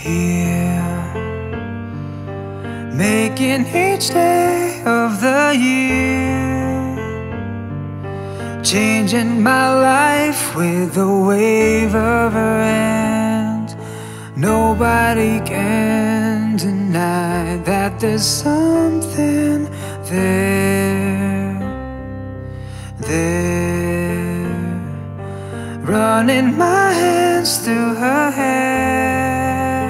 here, making each day of the year, changing my life with a wave of her hand. Nobody can deny that there's something there, running my hands through her hair,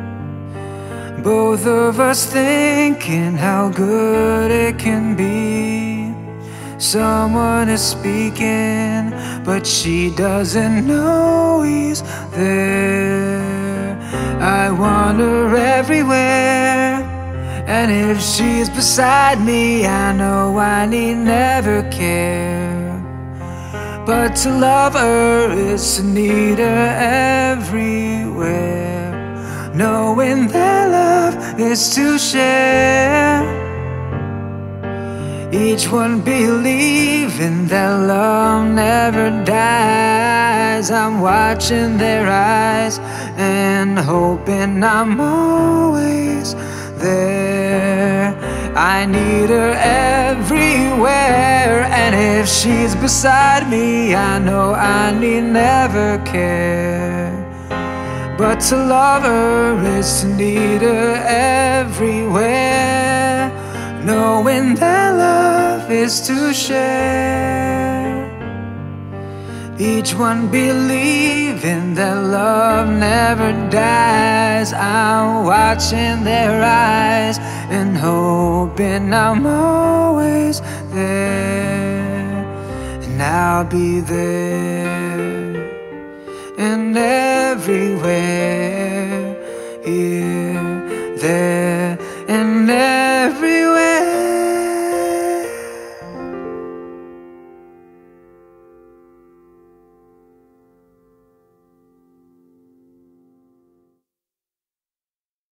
both of us thinking how good it can be. Someone is speaking, but she doesn't know he's there. I wander everywhere, and if she's beside me, I know I need never care. But to love her is to need her everywhere, knowing that love is to share. Each one believing that love never dies. I'm watching their eyes and hoping I'm always there. I need her everywhere, and if she's beside me, I know I need never care. But to love her is to need her everywhere, knowing that love is to share. Each one believing that love never dies. I'm watching their eyes and hoping I'm always there. And I'll be there and everywhere.